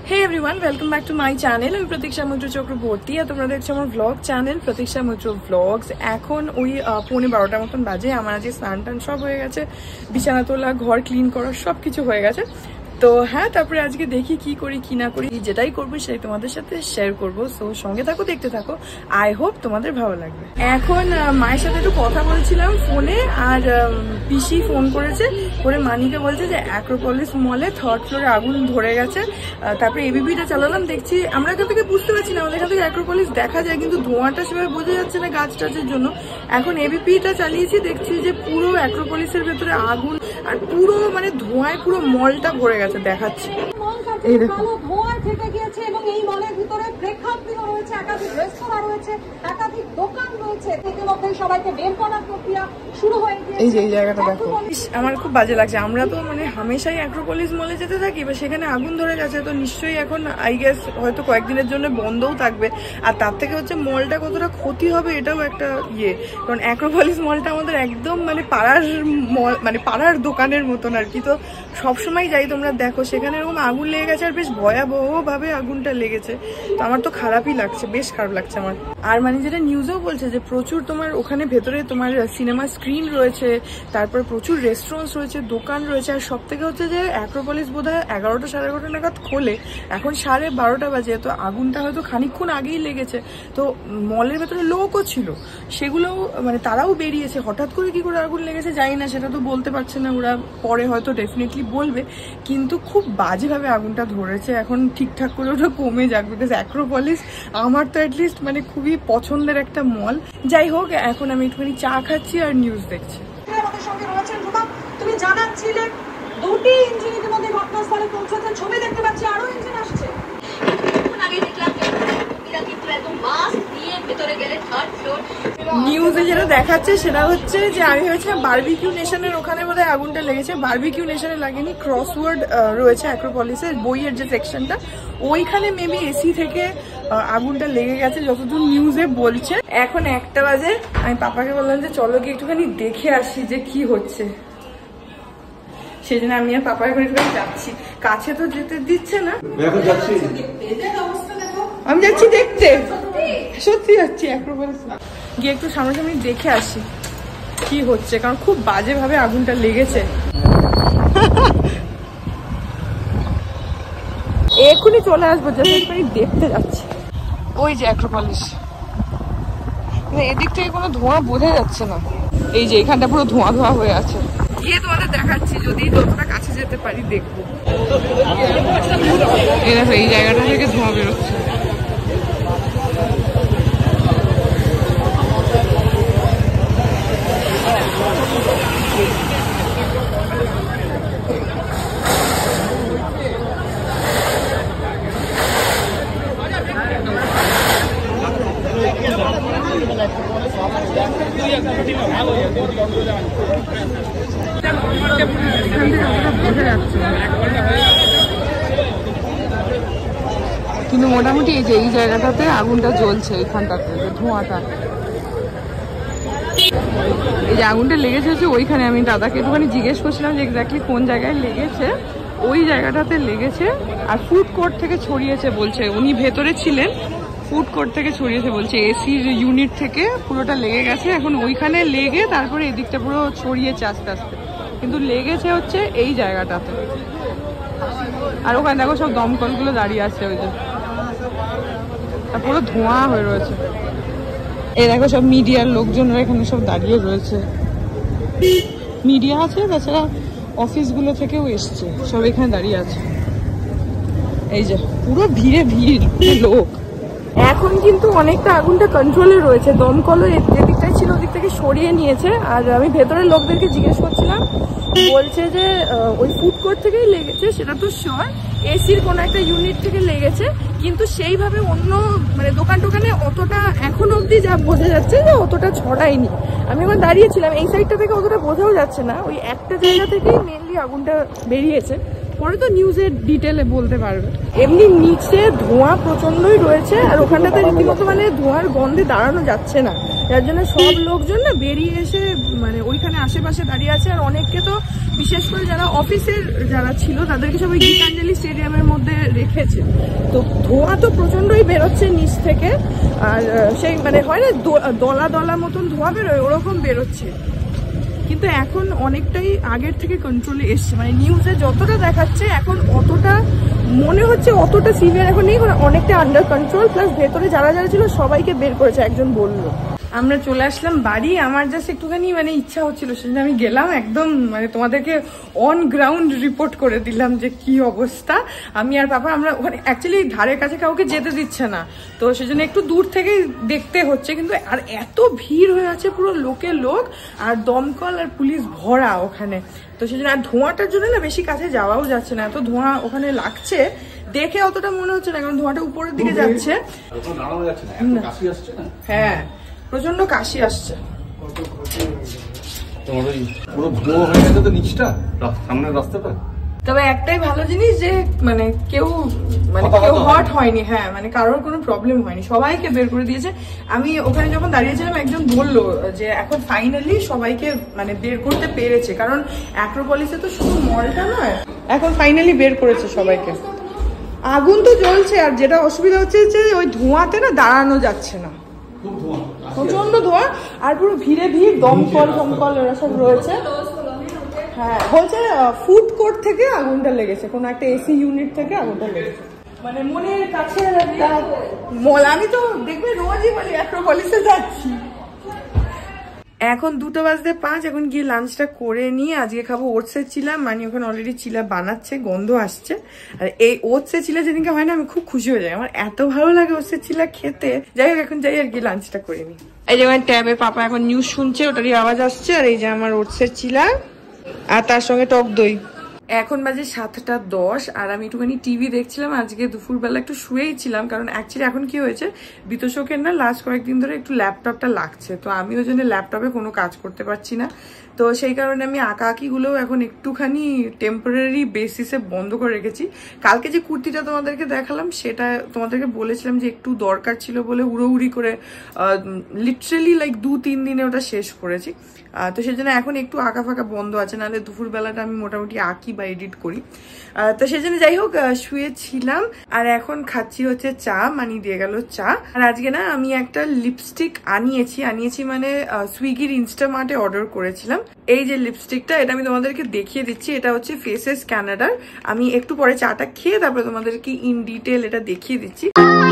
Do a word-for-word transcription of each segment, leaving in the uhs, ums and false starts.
Hey everyone, welcome back to my channel. আমি প্রতীক্ষা মৈত্র চক্রবর্তী আর তোমরা দেখছো আমার ব্লগ চ্যানেল প্রতীক্ষা মৈত্র ব্লগস। এখন ওই পৌনে বারোটার মতন বাজে। আমার আজকে স্নান টান সব হয়ে গেছে, বিছানা তোলা, ঘর ক্লিন করা সব কিছু হয়ে গেছে। তো হ্যাঁ, তারপরে আজকে দেখি কি করি কি না করি, যেটাই করবো সেটাই তোমাদের সাথে শেয়ার করবো। সো সঙ্গে থাকো, দেখতে থাকো, আই হোপ তোমাদের ভালো লাগবে। এখন মায়ের সাথে একটু কথা বলছিলাম ফোনে, আর পিসি ফোন করেছে করে মানিকে বলছে যে অ্যাক্রোপলিস মলে থার্ড ফ্লোরে আগুন ধরে গেছে। তারপরে এবিপিটা চালালাম, দেখছি আমরা এখান থেকে বুঝতে পারছি না, আমাদের এখান থেকে অ্যাক্রোপলিস দেখা যায় কিন্তু ধোঁয়াটা সেভাবে বোঝা যাচ্ছে না গাছ টাছের জন্য। এখন এবিপিটা চালিয়েছি, দেখছি যে পুরো অ্যাক্রোপলিসের ভেতরে আগুন আর পুরো মানে ধোঁয়ায় পুরো মলটা ভরে গেছে, দেখাচ্ছি। এই দেখো ধোঁয়ায় ফেটে গিয়েছে এবং এই মলের ভিতরে প্রেক্ষাগৃহ রয়েছে, একাধিক রেস্তোরাঁ রয়েছে, একাধিক দোকান রয়েছে। ইতিমধ্যে সবাইকে বের করার প্রক্রিয়া শুরু হয়ে গিয়েছে। এই যে এই জায়গাটা দেখো, আমার খুব বাজে লাগছে। আমরা তো মানে হামেশাই অ্যাক্রোপলিস মলে যেতে থাকি, বা সেখানে আগুন ধরে গেছে, তো নিশ্চয়ই এখন আই গেস হয়তো কয়েকদিনের জন্য বন্ধও থাকবে। আর তার থেকে হচ্ছে মলটা কতটা ক্ষতি হবে এটাও একটা ইয়ে, কারণ অ্যাক্রোপলিস মলটা আমাদের একদম মানে পাড়ার মল, মানে পাড়ার দোকানের মতন আর কি। তো সবসময় যাই, তোমরা দেখো সেখানে এরকম আগুন লেগে গেছে, আর বেশ ভয়াবহ ভাবে আগুনটা লেগেছে। তো আমার তো খারাপই লাগছে, বেশ খারাপ লাগছে আমার। আর মানে যেটা নিউজেও বলছে যে প্রচুর তোমার ওখানে ভেতরে তোমার সিনেমা স্ক্রিন রয়েছে, তারপর প্রচুর রেস্টুরেন্টস রয়েছে, দোকান রয়েছে। আর সব থেকে হচ্ছে যে অ্যাক্রোপলিস বোধ হয় এগারোটা সাড়ে এগারোটা নাগাদ খোলে, এখন সাড়ে বারোটা বাজে। তো আগুনটা হয়তো খানিকক্ষণ আগেই লেগেছে। তো মলের ভেতরে লোকও ছিল, সেগুলোও মানে তারাও বেরিয়েছে। হঠাৎ করে কি করে আগুন লেগেছে জানি না, সেটা তো বলতে পারছে না ওরা, পরে হয়তো ডেফিনেটলি বলবে। কিন্তু খুব বাজেভাবে আগুনটা ধরেছে। এখন ঠিকঠাক করে ওটা কমে যাক, বিকজ অ্যাক্রোপলিস আমার তো অ্যাটলিস্ট মানে খুবই পছন্দের একটা মল। যাই হোক, এখন আমি একটুখানি চা খাচ্ছি আর নিউজ দেখছি। আমাদের সঙ্গে রয়েছেন রুমা, তুমি জানাচ্ছিলে দুটি ইঞ্জিন ইতিমধ্যে ঘটনাস্থলে পৌঁছেছে, ছবি দেখতে পাচ্ছি আরো ইঞ্জিন আসছে। নিউজে যেটা দেখাচ্ছে সেটা হচ্ছে যে আমি ভেবেছিলাম বারবিকিউ নেশনের ওখানে বোধহয় আগুনটা লেগেছে। বারবিকিউ নেশনে লাগেনি, ক্রসওয়ার্ড রয়েছে অ্যাক্রোপলিসের বইয়ের যে সেকশনটা, ওইখানে মেবি এসি থেকে আগুনটা লেগে গেছে যতদূর নিউজে বলছে। এখন একটা বাজে, আমি পাপাকে বললাম যে চলো গিয়ে একটুখানি দেখে আসি যে কি হচ্ছে। সেই জন্য আমি আর পাপা এখন একটুখানি যাচ্ছি, কাছে তো যেতে দিচ্ছে না। আমি যাচ্ছি দেখতে, সত্যি যাচ্ছি অ্যাক্রোপলিস গিয়ে একটু সামনাসামনি দেখে আসি কি হচ্ছে, কারণ খুব বাজে ভাবে আগুনটা লেগেছে। এক্ষুনি চলে আসবো, জাস্ট দেখতে যাচ্ছি। ওই যে অ্যাক্রোপলিস, এদিক থেকে কোনো ধোঁয়া বোঝা যাচ্ছে না। এই যে এখানটা পুরো ধোঁয়া ধোঁয়া হয়ে আছে। গিয়ে তোমাদের দেখাচ্ছি, যদি যতটা কাছে যেতে পারি দেখবো। এই দেখো এই জায়গাটা থেকে ধোঁয়া বেরোচ্ছে। কিন্তু মোটামুটি এই যে এই জায়গাটাতে আগুনটা জ্বলছে, এইখানটাতে যে ধোঁয়াটা, এই যে আগুনটা লেগেছে হচ্ছে ওইখানে। আমি দাদাকে একটুখানি জিজ্ঞেস করছিলাম যে এক্স্যাক্টলি কোন জায়গায় লেগেছে। ওই জায়গাটাতে লেগেছে, আর ফুড কোর্ট থেকে ছড়িয়েছে বলছে। উনি ভেতরে ছিলেন, ফুড কোর্ট থেকে ছড়িয়েছে বলছে, এসির ইউনিট থেকে পুরোটা লেগে গেছে। এখন ওইখানে লেগে তারপরে এদিকটা পুরো ছড়িয়েছে আস্তে আস্তে, কিন্তু লেগেছে হচ্ছে এই জায়গাটাতে। আর ওখানে দেখো সব দমকলগুলো দাঁড়িয়ে আছে, ওই যে পুরো ধোঁয়া হয়ে রয়েছে। এই দেখো সব মিডিয়ার লোকজনরা এখানে সব দাঁড়িয়ে রয়েছে, মিডিয়া আছে, তাছাড়া অফিসগুলো থেকেও এসছে, সব এখানে দাঁড়িয়ে আছে। এই যে পুরো ভিড়ে ভিড় লোক। এখন কিন্তু অনেকটা আগুনটা কন্ট্রোলে রয়েছে, দমকলও যেদিকটাই ছিল ওদিক থেকে সরিয়ে নিয়েছে। আর আমি ভেতরের লোকদেরকে জিজ্ঞেস করছিলাম, বলছে যে ওই ফুড কোর্ট থেকেই লেগেছে, সেটা তো শিওর। এসির কোনো একটা ইউনিট থেকে লেগেছে, কিন্তু সেইভাবে অন্য মানে দোকান টোকানে অতটা এখন অবধি যা বোঝা যাচ্ছে যে অতটা ছড়ায়নি। আমি এখন দাঁড়িয়েছিলাম এই সাইডটা থেকে, অতটা বোঝাও যাচ্ছে না, ওই একটা জায়গা থেকেই মেনলি আগুনটা বেরিয়েছে। পরে তো নিউজের ডিটেলে বলতে পারবে। এমনি নিচে ধোঁয়া প্রচন্ডই রয়েছে, আর ওখানটাতে রীতিমতো মানে ধোঁয়ার গন্ধে দাঁড়ানো যাচ্ছে না। যার জন্য সব লোকজন না বেরিয়ে এসে মানে ওইখানে আশেপাশে দাঁড়িয়ে আছে। আর অনেককে তো বিশেষ করে যারা অফিসের যারা ছিল তাদেরকে সবাই গীতাঞ্জলি স্টেডিয়ামের মধ্যে রেখেছে। তো ধোঁয়া তো প্রচন্ডই বেরোচ্ছে নিচ থেকে, আর সেই মানে হয় না দলা দলা মতন ধোঁয়া বেরোয়, ওরকম বেরোচ্ছে। কিন্তু এখন অনেকটাই আগের থেকে কন্ট্রোলে এসছে, মানে নিউজে যতটা দেখাচ্ছে এখন অতটা মনে হচ্ছে অতটা সিভিয়ার এখন নেই, অনেকটা আন্ডার কন্ট্রোল। প্লাস ভেতরে যারা যারা ছিল সবাইকে বের করেছে, একজন বললো। আমরা চলে আসলাম বাড়ি, আমার জাস্ট একটুখানি মানে ইচ্ছা হচ্ছিল, সেজন্য আমি গেলাম একদম মানে তোমাদেরকে অন গ্রাউন্ড রিপোর্ট করে দিলাম যে কি অবস্থা। আমি আর পাপা আমরা ওখানে অ্যাকচুয়ালি ধারের কাছে কাউকে যেতে দিচ্ছে না, তো সেজন্য একটু দূর থেকে দেখতে হচ্ছে। কিন্তু আর এত ভিড় হয়ে আছে, পুরো লোকের লোক, আর দমকল আর পুলিশ ভরা ওখানে। তো সেজন্য আর ধোঁয়াটার জন্য না বেশি কাছে যাওয়াও যাচ্ছে না, এত ধোঁয়া ওখানে লাগছে। দেখে অতটা মনে হচ্ছে না, কারণ ধোঁয়াটা উপরের দিকে যাচ্ছে। হ্যাঁ, প্রচন্ড কাশি আসছে। তবে একটাই ভালো জিনিস যে মানে কেউ মানে কেউ হট হয়নি। হ্যাঁ, মানে কারোর কোনো প্রবলেম হয়নি, সবাইকে বের করে দিয়েছে। আমি ওখানে যখন দাঁড়িয়েছিলাম একজন বললো যে এখন ফাইনালি সবাইকে মানে বের করতে পেরেছে, কারণ অ্যাক্রোপলিসে তো শুধু মলটা নয়, এখন ফাইনালি বের করেছে সবাইকে। আগুন তো জ্বলছে, আর যেটা অসুবিধা হচ্ছে যে ওই ধোঁয়াতে না দাঁড়ানো যাচ্ছে না, প্রচন্ড ধোঁয়া। আর পুরো ভিড়ে ভিড়, দমকল দমকল এরা সব রয়েছে। হ্যাঁ, বলছে ফুড কোর্ট থেকে আগুনটা লেগেছে, কোনো একটা এসি ইউনিট থেকে আগুনটা লেগেছে। মানে মনের কাছে একটা মল। আমি তো দেখবে রোজই বলি অ্যাক্রোপলিসে যাচ্ছি। এখন দুটো বাজতে পাঁচ, এখন গিয়ে লাঞ্চটা করে নিয়ে আজকে খাবো ওটসের চিলা। মানে ওখানে অলরেডি চিলা বানাচ্ছে, গন্ধ আসছে। আর এই ওটসের চিলা যেদিনকে হয় না আমি খুব খুশি হয়ে যাই, আমার এত ভালো লাগে ওটসের চিলা খেতে। যাই হোক, এখন যাই আর কি লাঞ্চটা করে নিই। এই যে ট্যাবে পাপা এখন নিউজ শুনছে, ওটারই আওয়াজ আসছে। আর এই যে আমার ওটসের চিলা, আর তার সঙ্গে টক দই। এখন বাজে সাতটা দশ, আর আমি একটুখানি টিভি দেখছিলাম। আজকে দুপুরবেলা একটু শুয়েই ছিলাম, কারণ অ্যাকচুয়ালি এখন কি হয়েছে, বিতোষকের না লাস্ট কয়েকদিন ধরে একটু ল্যাপটপটা লাগছে, তো আমি ওই জন্য ল্যাপটপে কোনো কাজ করতে পারছি না। তো সেই কারণে আমি আঁকা আঁকিগুলোও এখন একটুখানি টেম্পোরারি বেসিসে বন্ধ করে রেখেছি। কালকে যে কুর্তিটা তোমাদেরকে দেখালাম, সেটা তোমাদেরকে বলেছিলাম যে একটু দরকার ছিল বলে উড়োউড়ি করে লিটারেলি লাইক দু তিন দিনে ওটা শেষ করেছি। তো সেই জন্য এখন একটু আঁকা ফাঁকা বন্ধ আছে, নাহলে দুপুরবেলাটা আমি মোটামুটি আঁকি বা এডিট করি। তো সেই জন্য যাই হোক শুয়েছিলাম, আর এখন খাচ্ছি হচ্ছে চা। মানি দিয়ে গেল চা। আর আজকে না আমি একটা লিপস্টিক আনিয়েছি আনিয়েছি মানে সুইগির ইনস্টামার্টে অর্ডার করেছিলাম। এই যে লিপস্টিকটা, এটা আমি তোমাদেরকে দেখিয়ে দিচ্ছি। এটা হচ্ছে ফেসেস ক্যানাডার। আমি একটু পরে চাটা খেয়ে তারপরে তোমাদেরকে ইন ডিটেল এটা দেখিয়ে দিচ্ছি।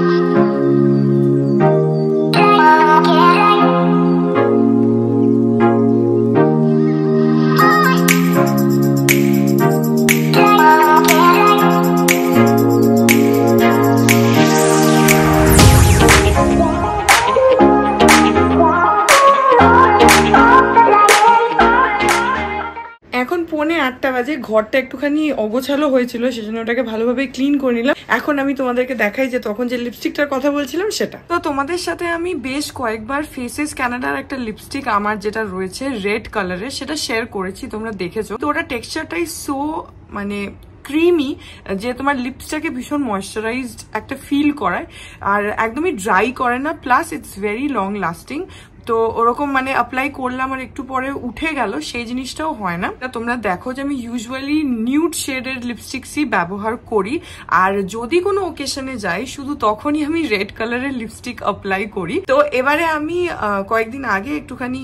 এখন পৌনে আটটা বাজে, ঘরটা একটুখানি অগোছালো হয়েছিল, সেজন্য ওটাকে ভালোভাবে ক্লিন করে নিলাম। এখন আমি তোমাদেরকে দেখাই যে তখন যে লিপস্টিকটার কথা বলছিলাম সেটা। তো তোমাদের সাথে আমি বেশ কয়েকবার ফেসেস ক্যানাডার একটা লিপস্টিক আমার যেটা রয়েছে রেড কালারের, সেটা শেয়ার করেছি, তোমরা দেখেছো। তো ওটা টেক্সচারটাই সো মানে ক্রিমি যে তোমার লিপসটাকে ভীষণ ময়শ্চারাইজড একটা ফিল করায়, আর একদমই ড্রাই করে না। Plus it's very long lasting. তো ওরকম মানে অ্যাপ্লাই করলাম আর একটু পরে উঠে গেল, সেই জিনিসটাও হয় না। তোমরা দেখো যে আমি ইউজুয়ালি নিউড শেডের লিপস্টিক্সই ব্যবহার করি, আর যদি কোনো ওকেশনে যাই শুধু তখনই আমি রেড কালারের লিপস্টিক অ্যাপ্লাই করি। তো এবারে আমি কয়েকদিন আগে একটুখানি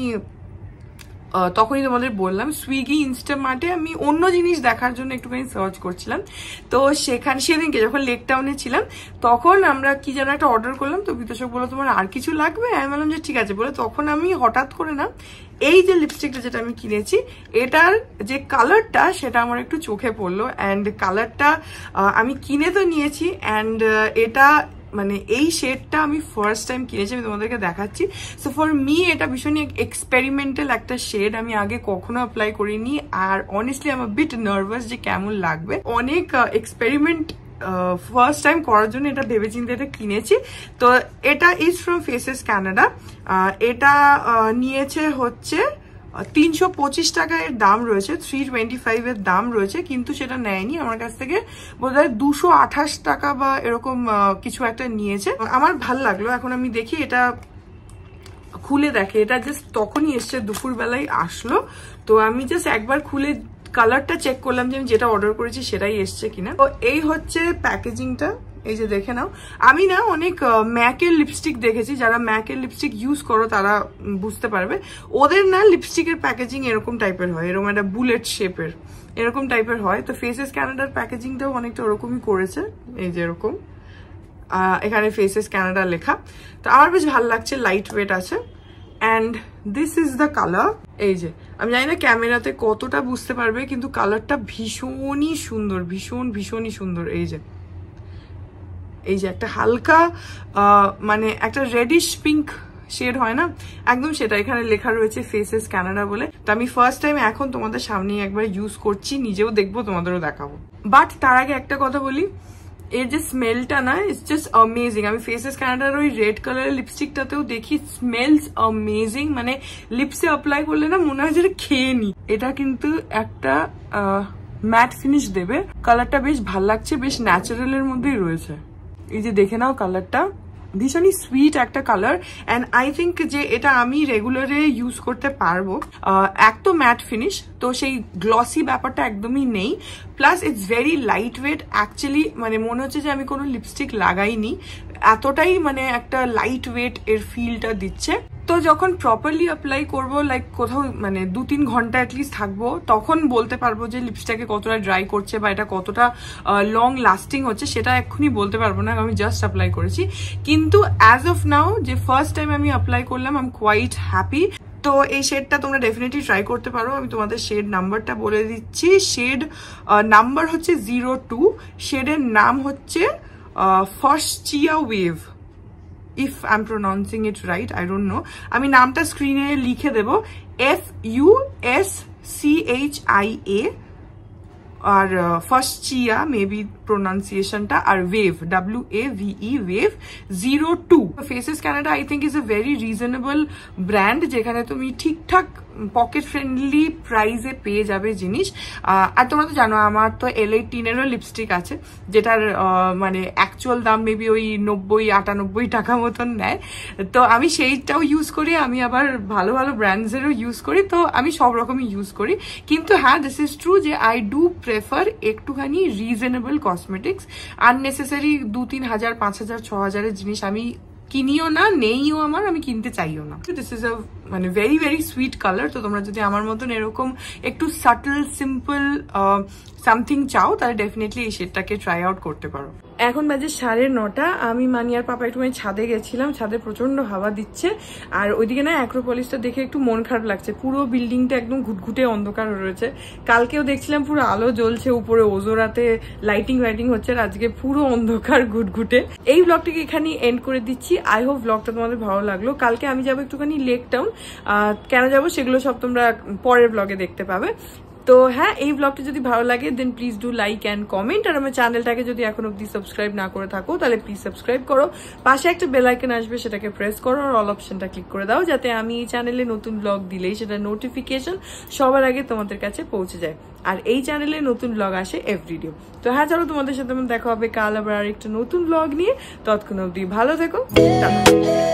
তখনই তোমাদের বললাম সুইগি ইনস্টামার্টে আমি অন্য জিনিস দেখার জন্য একটুখানি সার্চ করছিলাম। তো সেখানে সেদিনকে যখন লেক টাউনে ছিলাম তখন আমরা কি যেন একটা অর্ডার করলাম। তো বিতোষক বললো তোমার আর কিছু লাগবে, আমি বললাম যে ঠিক আছে। বলে তখন আমি হঠাৎ করে না এই যে লিপস্টিকটা যেটা আমি কিনেছি, এটার যে কালারটা সেটা আমার একটু চোখে পড়লো। অ্যান্ড কালারটা আমি কিনে তো নিয়েছি, অ্যান্ড এটা মানে এই শেডটা আমি ফার্স্ট টাইম কিনেছি, আমি তোমাদেরকে দেখাচ্ছি। সো ফর মি এটা ভীষণই এক্সপেরিমেন্টাল একটা শেড, আমি আগে কখনো অ্যাপ্লাই করিনি। আর অনেস্টলি আমি বিট নার্ভাস যে কেমন লাগবে। অনেক এক্সপেরিমেন্ট ফার্স্ট টাইম করার জন্য এটা ভেবেচিন্তে এটা কিনেছি। তো এটা ইজ ফ্রম ফেসেস ক্যানাডা। এটা নিয়েছে হচ্ছে তিনশো পঁচিশ টাকা এর দাম রয়েছে, থ্রি টোয়েন্টি ফাইভ এর দাম রয়েছে, কিন্তু সেটা নেয়নি আমার কাছ থেকে, বোধহয় দুশো আঠাশ টাকা বা এরকম কিছু একটা নিয়েছে। আমার ভাল লাগলো। এখন আমি দেখি এটা খুলে দেখে। এটা জাস্ট তখনই এসছে, দুপুর বেলায় আসলো, তো আমি জাস্ট একবার খুলে কালারটা চেক করলাম যে আমি যেটা অর্ডার করেছি সেটাই এসছে কিনা। তো এই হচ্ছে প্যাকেজিংটা, এই যে দেখে নাও। আমি না অনেক ম্যাকের লিপস্টিক দেখেছি, যারা ম্যাকের লিপস্টিক ইউজ করো তারা বুঝতে পারবে। ওদের না লিপস্টিকের প্যাকেজিং এরকম টাইপের হয়, এরকম একটা বুলেট শেপের এরকম টাইপের হয়। তো ফেসেস ক্যানাডার প্যাকেজিংটাও অনেকটা ওরকমই করেছে, এই যে এরকম এখানে ফেসেস ক্যানাডা লেখা। তো আমার বেশ ভালো লাগছে, লাইট ওয়েট আছে। And this is the colour. এই যে আমি জানি না ক্যামেরাতে কতটা বুঝতে পারবে, কিন্তু কালারটা ভীষণই সুন্দর, ভীষণ ভীষণই সুন্দর। এই যে এই যে একটা হালকা মানে একটা রেডিশ পিঙ্ক শেড হয় না, একদম সেটা। এখানে লেখা রয়েছে ফেসেস ক্যানাডা বলে। তো আমি ফার্স্ট টাইম এখন তোমাদের সামনে একবার ইউজ করছি, নিজেও দেখবো, তোমাদেরও দেখাবো। বাট তার আগে একটা কথা বলি, এর যে স্মেলটা না, ইটস জাস্ট অ্যামেজিং। আমি ফেসেস ক্যানাডার ওই রেড কালারের লিপস্টিকটাতেও দেখি, স্মেলস অ্যামেজিং। মানে লিপসে অ্যাপ্লাই করলে না মনে হয় যেটা খেয়ে নি। এটা কিন্তু একটা ম্যাট ফিনিশ দেবে, কালারটা বেশ ভাল লাগছে, বেশ ন্যাচারালের মধ্যেই রয়েছে। এই যে দেখে নাও কালারটা, ভীষণই সুইট একটা কালার। অ্যান্ড আই থিঙ্ক যে এটা আমি রেগুলারে ইউজ করতে পারবো। এক তো ম্যাট ফিনিশ, তো সেই গ্লসি ব্যাপারটা একদমই নেই। Plus it's very light weight. Actually মানে মনে হচ্ছে যে আমি কোনো লিপস্টিক লাগাইনি, এতটাই মানে একটা লাইট ওয়েট এর ফিলটা দিচ্ছে। তো যখন প্রপারলি অ্যাপ্লাই করবো, লাইক কোথাও মানে দু তিন ঘন্টা অ্যাটলিস্ট থাকবো, তখন বলতে পারবো যে লিপস্টিককে কতটা ড্রাই করছে বা এটা কতটা লং লাস্টিং হচ্ছে, সেটা এক্ষুনি বলতে পারবো না, আমি জাস্ট অ্যাপ্লাই করেছি। কিন্তু অ্যাজ অফ নাও যে ফার্স্ট টাইম আমি অ্যাপ্লাই করলাম, আই এম কোয়াইট হ্যাপি। তো এই শেডটা তোমরা ডেফিনেটলি ট্রাই করতে পারো। আমি তোমাদের শেড নাম্বারটা বলে দিচ্ছি। শেড নাম্বার হচ্ছে জিরো টু, শেডের নাম হচ্ছে fuchsia wave, if I'm pronouncing it right, I don't know. আমি নামটা স্ক্রিনে লিখে দেব, F U S C H I A, আর ফসচিয়া মেবি প্রোনাউন্সিয়েশনটা, আর wave W A V E wave zero two. Faces Canada I think is a very reasonable brand, যেখানে তুমি ঠিকঠাক পকেট ফ্রেন্ডলি প্রাইসে পেয়ে যাবে জিনিস। আর তোমরা তো জানো আমার তো এল এইটিনেরও লিপস্টিক আছে, যেটার মানে অ্যাকচুয়াল দাম মেবি ওই নব্বই আটানব্বই টাকা মতন নেয়। তো আমি সেইটাও ইউজ করি, আমি আবার ভালো ভালো ব্র্যান্ডসেরও ইউজ করি, তো আমি সব রকমই ইউজ করি। কিন্তু হ্যাঁ, দিস ইজ ট্রু যে আই ডু প্রেফার একটুখানি রিজনেবল কসমেটিক্স। আননেসেসারি দু তিন হাজার পাঁচ হাজার ছ হাজারের জিনিস আমি কিনিও না, নেইও আমার, আমি কিনতে চাইও না। দিস ইজ আ মানে ভেরি ভেরি সুইট কালার। তো তোমরা যদি আমার মতন এরকম একটু সাটল সিম্পল সামথিং চাও, তাহলে ডেফিনেটলি এই শেডটাকে ট্রাই আউট করতে পারো। এখন বাজে সাড়ে নটা, আমি মানি আর পাপা একটু ছাদে গেছিলাম, ছাদে প্রচন্ড হাওয়া দিচ্ছে। আর ওইদিকে না অ্যাক্রোপলিসটা দেখে একটু মন খারাপ লাগছে, পুরো বিল্ডিংটা একদম ঘুটঘুটে অন্ধকার রয়েছে। কালকেও দেখছিলাম পুরো আলো জ্বলছে উপরে, ওজোরাতে লাইটিং লাইটিং হচ্ছে, আর আজকে পুরো অন্ধকার ঘুটঘুটে। এই ব্লগটিকে এখানে এন্ড করে দিচ্ছি। আই হোপ ব্লগটা তোমাদের ভালো লাগলো। কালকে আমি যাবো একটুখানি লেক টাউন, কেন যাবো সেগুলো সব তোমরা পরের ব্লগে দেখতে পাবে। তো হ্যাঁ, এই ব্লগটা যদি ভালো লাগে then please do like and comment. আর আমার চ্যানেলটাকে যদি এখন অব্দি সাবস্ক্রাইব না করে থাকো তাহলে প্লিজ সাবস্ক্রাইব করো। পাশে একটা বেল আইকন আসবে, সেটাকে প্রেস করো আর অল অপশনটা ক্লিক করে দাও, যাতে আমি এই চ্যানেলে নতুন ব্লগ দিলেই সেটা নোটিফিকেশন সবার আগে তোমাদের কাছে পৌঁছে যায়। আর এই চ্যানেলে নতুন ব্লগ আসে এভরিডে। তো হ্যাঁ, চলো তোমাদের সাথে দেখা হবে কাল আবার আর একটা নতুন ব্লগ নিয়ে। ততক্ষণ অব্দি ভালো থেকো, টাটা।